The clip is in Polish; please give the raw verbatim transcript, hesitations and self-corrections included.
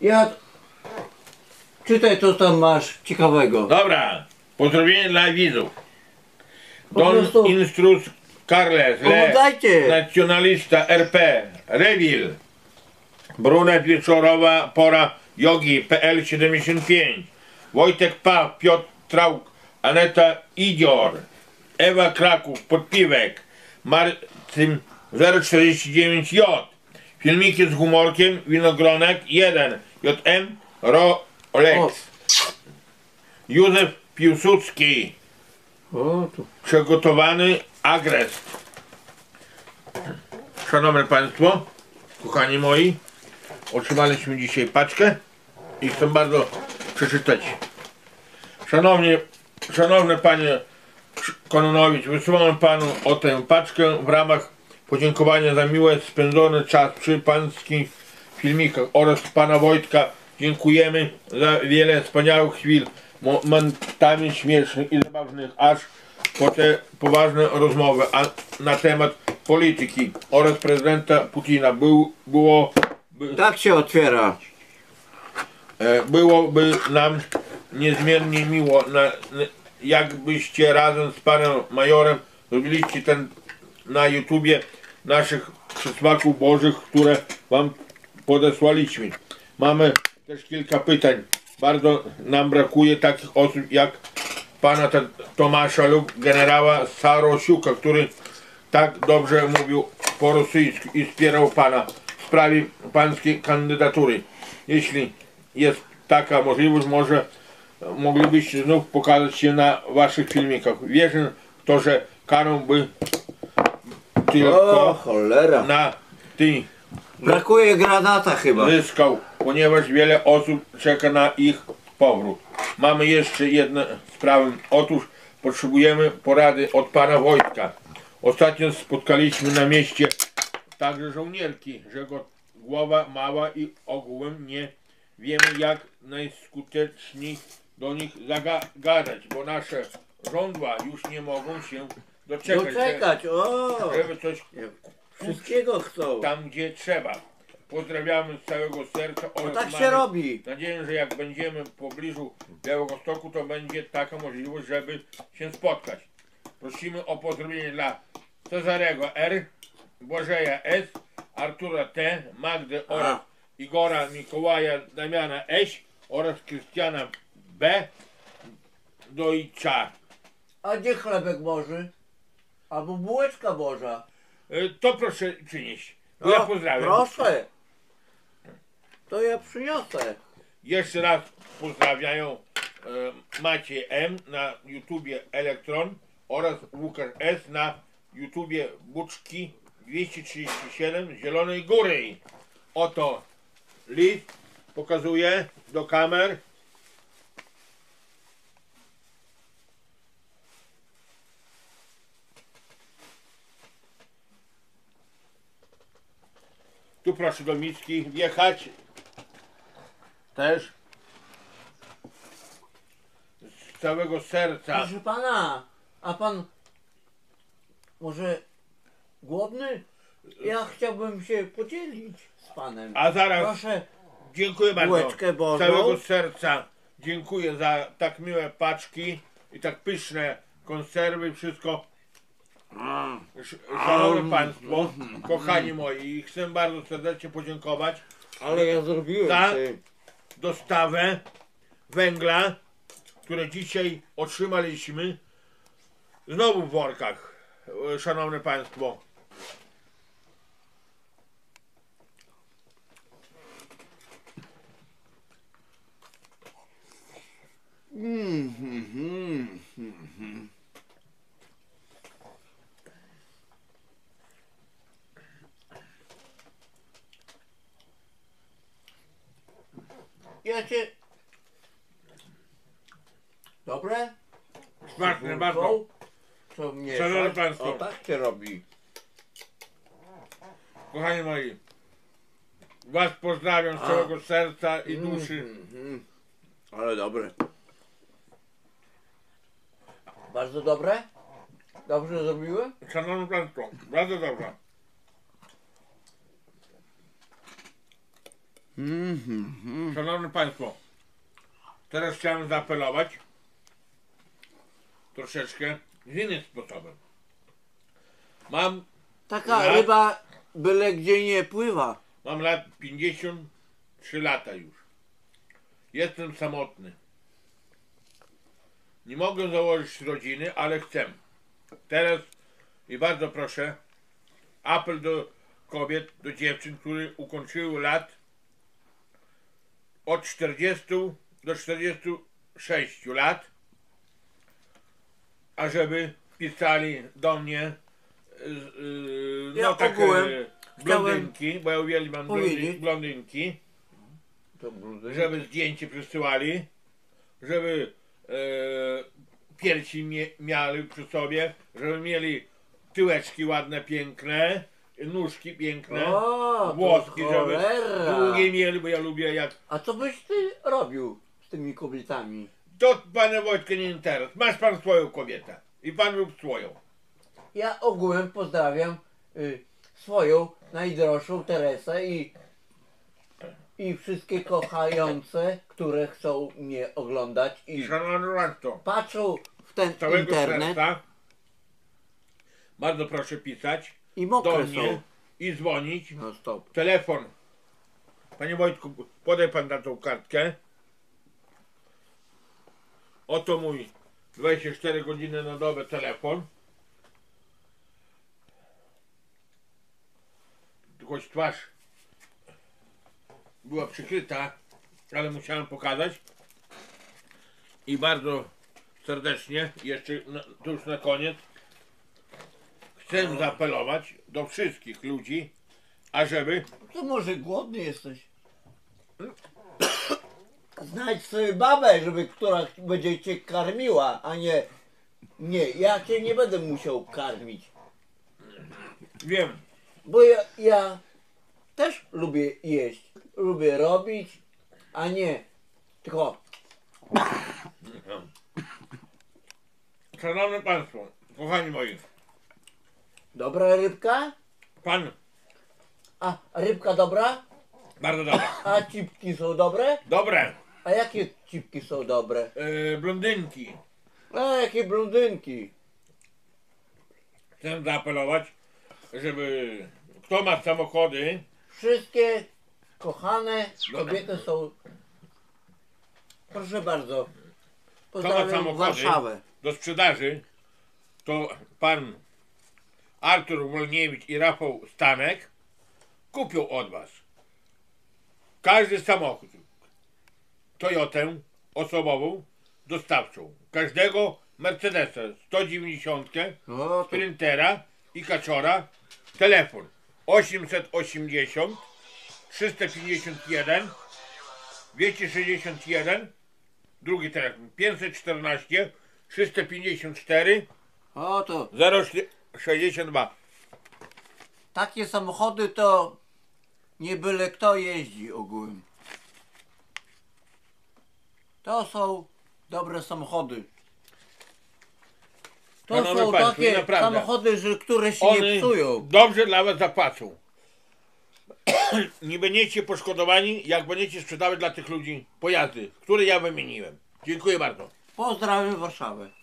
Ja... Czytaj, co tam masz ciekawego. Dobra, pozdrowienie dla widzów. Po Don prostu- Instrus Carles, Le, Oglądajcie. nacjonalista R P, Rewil, Brunet Wieczorowa, Pora Jogi, P L siedemdziesiąt pięć, Wojtek Pa, Piotr Trauk, Aneta Idior, Ewa Kraków, Podpiwek, Marcin zero czterdzieści dziewięć J, filmiki z humorkiem, Winogronek jeden, J M Rolex, Józef Piłsudski, O, tu. przygotowany agrest. Szanowne Państwo, kochani moi, otrzymaliśmy dzisiaj paczkę i chcę bardzo przeczytać. Szanowni, szanowny Panie Kononowicz, wysyłam Panu o tę paczkę w ramach podziękowania za miły spędzony czas przy Pańskich filmikach oraz Pana Wojtka. Dziękujemy za wiele wspaniałych chwil, momentami śmiesznych i zabawnych, aż po te poważne rozmowy a na temat polityki oraz prezydenta Putina. Był, było, by, Tak się otwiera. e, byłoby nam niezmiernie miło, na, na, jakbyście razem z panem majorem zrobiliście ten na YouTubie naszych przysmaków bożych, które wam podesłaliśmy. Mamy też kilka pytań. Bardzo nam brakuje takich osób jak pana Tomasza lub generała Sarosiuka, który tak dobrze mówił po rosyjsku i wspierał pana w sprawie pańskiej kandydatury. Jeśli jest taka możliwość, może moglibyście znów pokazać się na waszych filmikach. Wierzę w to, że karą by tylko O, cholera. na tej Brakuje granata chyba. zyskał, ponieważ wiele osób czeka na ich powrót. Mamy jeszcze jedną sprawę. Otóż potrzebujemy porady od pana Wojtka. Ostatnio spotkaliśmy na mieście także żołnierki, że go głowa mała i ogółem nie wiemy, jak najskuteczniej do nich zagadać, bo nasze żądła już nie mogą się doczekać, Doczekać, o. że- żeby coś Wszystkiego chcą. tam, gdzie trzeba. Pozdrawiamy z całego serca. No oraz tak się mamy robi. nadzieję, że jak będziemy w pobliżu Białegostoku, to będzie taka możliwość, żeby się spotkać. Prosimy o pozdrowienie dla Cezarego R, Bożeja S, Artura T, Magdy oraz Igora, Mikołaja, Damiana S oraz Krystiana B, Dojcza. A gdzie chlebek Boży? Albo bułeczka Boża. Y, To proszę przynieść. Bo ja O, pozdrawiam. Proszę. To ja przyniosę. Jeszcze raz pozdrawiają e, Maciej M na YouTubie Elektron oraz Łukasz S na YouTubie Buczki dwieście trzydzieści siedem z Zielonej Góry. Oto list, pokazuję do kamer. Tu proszę do miski wjechać. Też z całego serca. Proszę pana, a pan może głodny? Ja chciałbym się podzielić z panem. A zaraz Proszę, dziękuję bardzo. bułeczkę Z Bożą. całego serca dziękuję za tak miłe paczki i tak pyszne konserwy, wszystko. Sz- Szanowne Państwo, kochani moi, chcę bardzo serdecznie podziękować ale ja zrobiłem za ty. dostawę węgla, które dzisiaj otrzymaliśmy znowu w workach, e, szanowne Państwo. Mm, mm, mm, mm. Ja cię... Dobre? Smaczne bardzo. Co mnie Szanowni Państwo. O tak się robi. Kochani moi, Was pozdrawiam z A. całego serca i duszy. Mm, mm. Ale dobre. Bardzo dobre? Dobrze zrobiłem? Szanowni Państwo, bardzo dobrze. Mhm. Szanowni Państwo, teraz chciałem zaapelować troszeczkę z innym sposobem. Mam, Taka Ja- ryba byle gdzie nie pływa. mam lat pięćdziesiąt trzy lata już. Jestem samotny. Nie mogę założyć rodziny, ale chcę. Teraz i bardzo proszę, apel do kobiet, do dziewczyn, które ukończyły lat od czterdziestu do czterdziestu sześciu lat, ażeby pisali do mnie yy, yy, Ja no takie ogółem blondynki, bo ja uwielbiam blondy, powiedzieć- blondynki, To brudy. żeby zdjęcie przysyłali, żeby e, piersi mie, miały przy sobie, żeby mieli tyłeczki ładne, piękne, nóżki piękne, O, to włoski, żeby cholera. długie mieli, bo ja lubię jak... A co byś ty robił z tymi kobietami? To pana Wojtka nie interes. Masz pan swoją kobietę i pan lub swoją. Ja ogółem pozdrawiam y, swoją najdroższą Teresę i, i wszystkie kochające, które chcą mnie oglądać i Szanowny Państwo, patrzą w ten całego internet serca bardzo proszę pisać i do mokre mnie są. i dzwonić. No stop. Telefon. Panie Wojtku, podaj pan na tą kartkę. Oto mój dwadzieścia cztery godziny na dobę telefon. Choć twarz była przykryta, ale musiałem pokazać. I bardzo serdecznie, jeszcze na, to już na koniec, chcę zaapelować do wszystkich ludzi, ażeby To może głodny jesteś? Znajdź sobie babę, żeby która będzie cię karmiła, a nie... Nie, ja cię nie będę musiał karmić. wiem, Bo ja, ja też lubię jeść. Lubię robić, a nie tylko... Szanowni Państwo, kochani moi, Dobra rybka? pan A rybka dobra? bardzo dobra. A cipki są dobre? Dobre, A jakie cipki są dobre? yy, blondynki. A jakie blondynki? Chcę zaapelować, żeby kto ma samochody, Wszystkie kochane kobiety są... Proszę bardzo. Pozdrawiam samochody? Warszawę. do sprzedaży, to pan Artur Wolniewicz i Rafał Stanek kupią od was każdy samochód, Toyotę osobową, dostawczą, każdego Mercedesa sto dziewięćdziesiąt, O, to... Sprintera i Kaczora, telefon osiemset osiemdziesiąt trzysta pięćdziesiąt jeden dwieście sześćdziesiąt jeden, drugi telefon pięćset czternaście trzysta pięćdziesiąt cztery o to... zero sześćdziesiąt dwa. Takie samochody to nie byle kto jeździ ogółem. To są dobre samochody. To Szanowni są państwo, takie naprawdę. samochody, że, które się nie One psują. dobrze dla was zapłacą. Nie będziecie poszkodowani, jak będziecie sprzedawać dla tych ludzi pojazdy, które ja wymieniłem. Dziękuję bardzo. Pozdrawiam Warszawę.